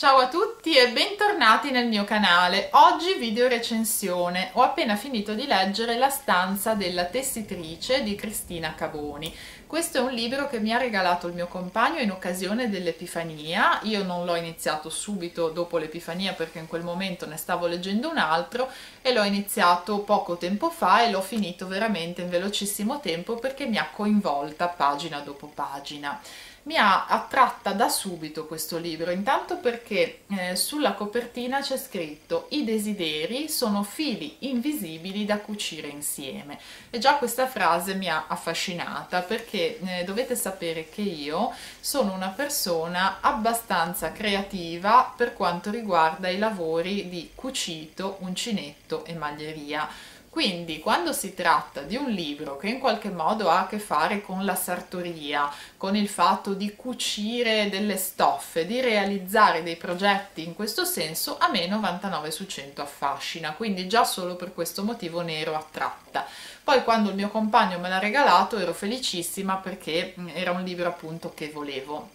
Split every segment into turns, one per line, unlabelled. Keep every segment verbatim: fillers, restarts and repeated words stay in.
Ciao a tutti e bentornati nel mio canale. Oggi video recensione. Ho appena finito di leggere La stanza della tessitrice di Cristina Caboni. Questo è un libro che mi ha regalato il mio compagno in occasione dell'Epifania. Io non l'ho iniziato subito dopo l'Epifania perché in quel momento ne stavo leggendo un altro e l'ho iniziato poco tempo fa e l'ho finito veramente in velocissimo tempo perché mi ha coinvolta pagina dopo pagina. Mi ha attratta da subito questo libro, intanto perché eh, sulla copertina c'è scritto: i desideri sono fili invisibili da cucire insieme, e già questa frase mi ha affascinata perché eh, dovete sapere che io sono una persona abbastanza creativa per quanto riguarda i lavori di cucito, uncinetto e maglieria. Quindi quando si tratta di un libro che in qualche modo ha a che fare con la sartoria, con il fatto di cucire delle stoffe, di realizzare dei progetti in questo senso, a me novantanove su cento affascina, quindi già solo per questo motivo ne ero attratta. Poi quando il mio compagno me l'ha regalato ero felicissima perché era un libro appunto che volevo.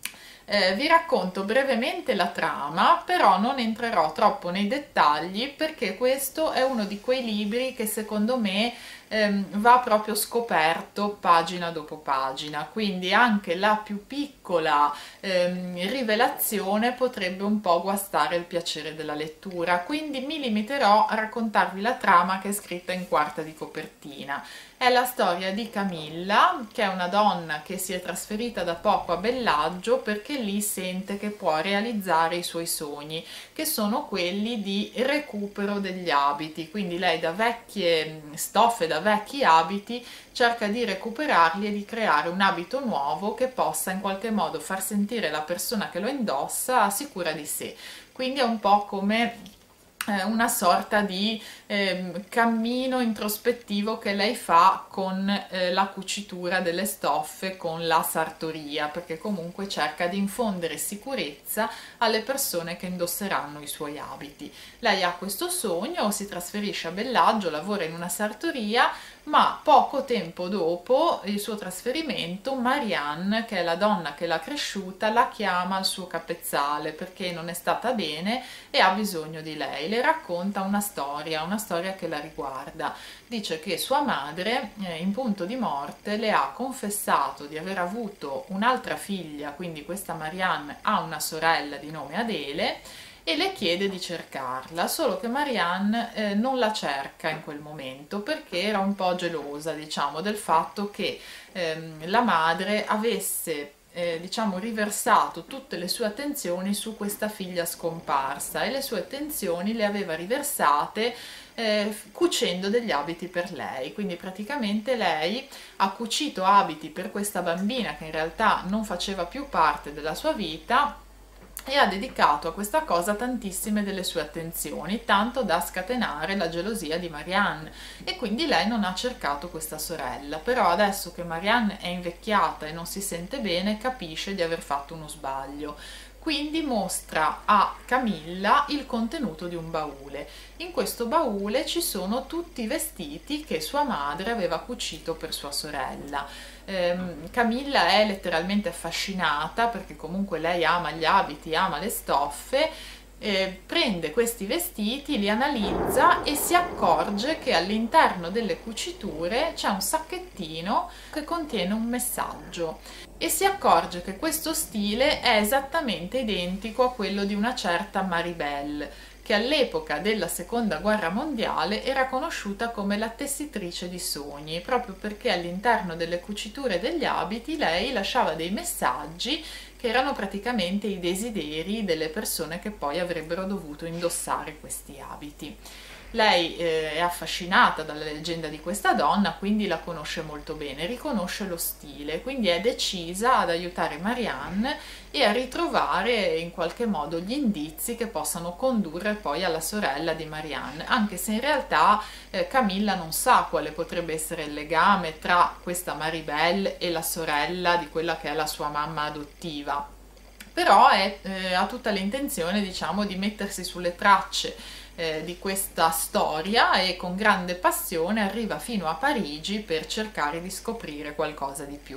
Eh, vi racconto brevemente la trama, però non entrerò troppo nei dettagli perché questo è uno di quei libri che secondo me ehm, va proprio scoperto pagina dopo pagina, quindi anche la più piccola ehm, rivelazione potrebbe un po' guastare il piacere della lettura, quindi mi limiterò a raccontarvi la trama che è scritta in quarta di copertina. È la storia di Camilla, che è una donna che si è trasferita da poco a Bellaggio perché lì sente che può realizzare i suoi sogni, che sono quelli di recupero degli abiti. Quindi lei da vecchie stoffe, da vecchi abiti, cerca di recuperarli e di creare un abito nuovo che possa in qualche modo far sentire la persona che lo indossa sicura di sé. Quindi è un po' come una sorta di eh, cammino introspettivo che lei fa con eh, la cucitura delle stoffe, con la sartoria, perché comunque cerca di infondere sicurezza alle persone che indosseranno i suoi abiti. Lei ha questo sogno, si trasferisce a Bellaggio, lavora in una sartoria, ma poco tempo dopo il suo trasferimento Marianne, che è la donna che l'ha cresciuta, la chiama al suo capezzale perché non è stata bene e ha bisogno di lei. Le racconta una storia, una storia che la riguarda. Dice che sua madre eh, in punto di morte le ha confessato di aver avuto un'altra figlia, quindi questa Marianne ha una sorella di nome Adele, e le chiede di cercarla, solo che Marianne eh, non la cerca in quel momento perché era un po' gelosa, diciamo, del fatto che ehm, la madre avesse eh, diciamo riversato tutte le sue attenzioni su questa figlia scomparsa, e le sue attenzioni le aveva riversate eh, cucendo degli abiti per lei. Quindi praticamente lei ha cucito abiti per questa bambina che in realtà non faceva più parte della sua vita e ha dedicato a questa cosa tantissime delle sue attenzioni, tanto da scatenare la gelosia di Marianne, e quindi lei non ha cercato questa sorella. Però adesso che Marianne è invecchiata e non si sente bene, capisce di aver fatto uno sbaglio. Quindi mostra a Camilla il contenuto di un baule. In questo baule ci sono tutti i vestiti che sua madre aveva cucito per sua sorella. Eh, Camilla è letteralmente affascinata perché comunque lei ama gli abiti, ama le stoffe. Eh, prende questi vestiti, li analizza e si accorge che all'interno delle cuciture c'è un sacchettino che contiene un messaggio, e si accorge che questo stile è esattamente identico a quello di una certa Maribel, che all'epoca della seconda guerra mondiale era conosciuta come la tessitrice di sogni, proprio perché all'interno delle cuciture degli abiti lei lasciava dei messaggi che erano praticamente i desideri delle persone che poi avrebbero dovuto indossare questi abiti. Lei eh, è affascinata dalla leggenda di questa donna, quindi la conosce molto bene, riconosce lo stile, quindi è decisa ad aiutare Marianne e a ritrovare in qualche modo gli indizi che possano condurre poi alla sorella di Marianne, anche se in realtà eh, Camilla non sa quale potrebbe essere il legame tra questa Maribel e la sorella di quella che è la sua mamma adottiva. Però è, eh, ha tutta l'intenzione, diciamo, di mettersi sulle tracce eh, di questa storia, e con grande passione arriva fino a Parigi per cercare di scoprire qualcosa di più.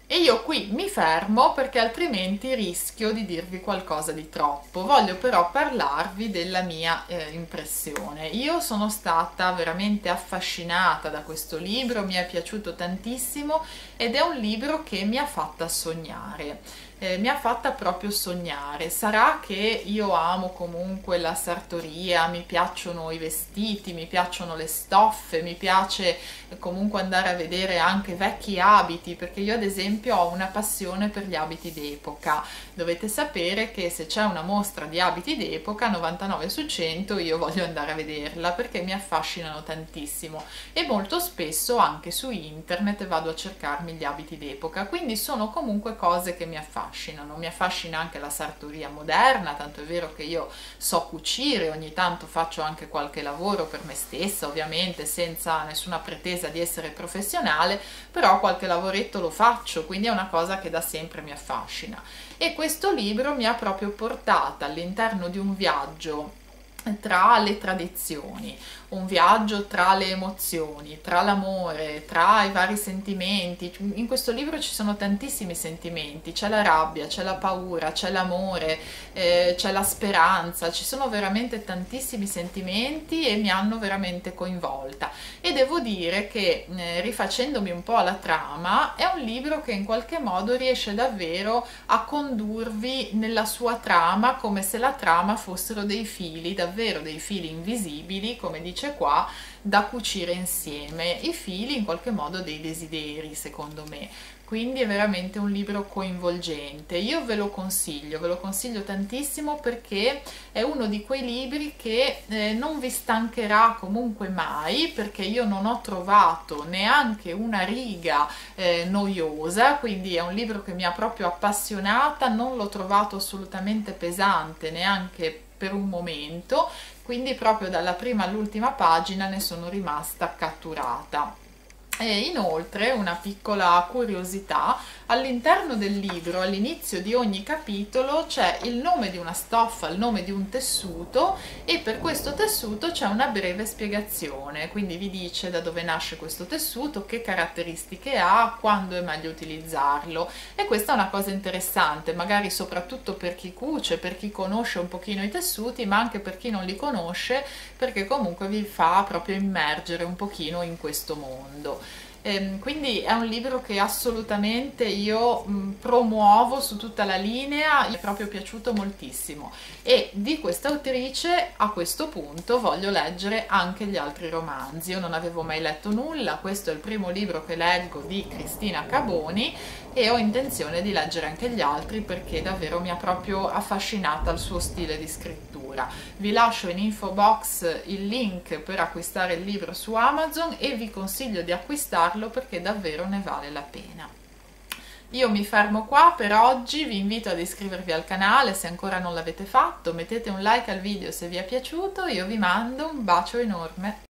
E io qui mi fermo perché altrimenti rischio di dirvi qualcosa di troppo. Voglio però parlarvi della mia eh, impressione. Io sono stata veramente affascinata da questo libro, mi è piaciuto tantissimo ed è un libro che mi ha fatta sognare. Eh, mi ha fatta proprio sognare. Sarà che io amo comunque la sartoria, mi piacciono i vestiti, mi piacciono le stoffe, mi piace comunque andare a vedere anche vecchi abiti, perché io ad esempio ho una passione per gli abiti d'epoca. Dovete sapere che se c'è una mostra di abiti d'epoca, novantanove su cento io voglio andare a vederla perché mi affascinano tantissimo, e molto spesso anche su internet vado a cercarmi gli abiti d'epoca, quindi sono comunque cose che mi affascinano. Mi affascina anche la sartoria moderna, tanto è vero che io so cucire, ogni tanto faccio anche qualche lavoro per me stessa, ovviamente senza nessuna pretesa di essere professionale, però qualche lavoretto lo faccio, quindi è una cosa che da sempre mi affascina. E questo libro mi ha proprio portata all'interno di un viaggio tra le tradizioni, un viaggio tra le emozioni, tra l'amore, tra i vari sentimenti. In questo libro ci sono tantissimi sentimenti, c'è la rabbia, c'è la paura, c'è l'amore, eh, c'è la speranza, ci sono veramente tantissimi sentimenti e mi hanno veramente coinvolta. E devo dire che eh, rifacendomi un po' alla trama, è un libro che in qualche modo riesce davvero a condurvi nella sua trama, come se la trama fossero dei fili, davvero dei fili invisibili, come dice qua, da cucire insieme, i fili in qualche modo dei desideri, secondo me. Quindi è veramente un libro coinvolgente. Io ve lo consiglio, ve lo consiglio tantissimo perché è uno di quei libri che eh, non vi stancherà comunque mai, perché io non ho trovato neanche una riga eh, noiosa, quindi è un libro che mi ha proprio appassionata, non l'ho trovato assolutamente pesante neanche per un momento, quindi proprio dalla prima all'ultima pagina ne sono rimasta catturata. E inoltre una piccola curiosità: all'interno del libro, all'inizio di ogni capitolo, c'è il nome di una stoffa, il nome di un tessuto, e per questo tessuto c'è una breve spiegazione, quindi vi dice da dove nasce questo tessuto, che caratteristiche ha, quando è meglio utilizzarlo. E questa è una cosa interessante, magari soprattutto per chi cuce, per chi conosce un pochino i tessuti, ma anche per chi non li conosce, perché comunque vi fa proprio immergere un pochino in questo mondo. Ehm, quindi è un libro che assolutamente io mh, promuovo su tutta la linea, mi è proprio piaciuto moltissimo, e di questa autrice a questo punto voglio leggere anche gli altri romanzi. Io non avevo mai letto nulla, questo è il primo libro che leggo di Cristina Caboni e ho intenzione di leggere anche gli altri perché davvero mi ha proprio affascinata il suo stile di scrittura. Vi lascio in info box il link per acquistare il libro su Amazon e vi consiglio di acquistarlo perché davvero ne vale la pena. Io mi fermo qua per oggi, vi invito ad iscrivervi al canale se ancora non l'avete fatto, mettete un like al video se vi è piaciuto, io vi mando un bacio enorme.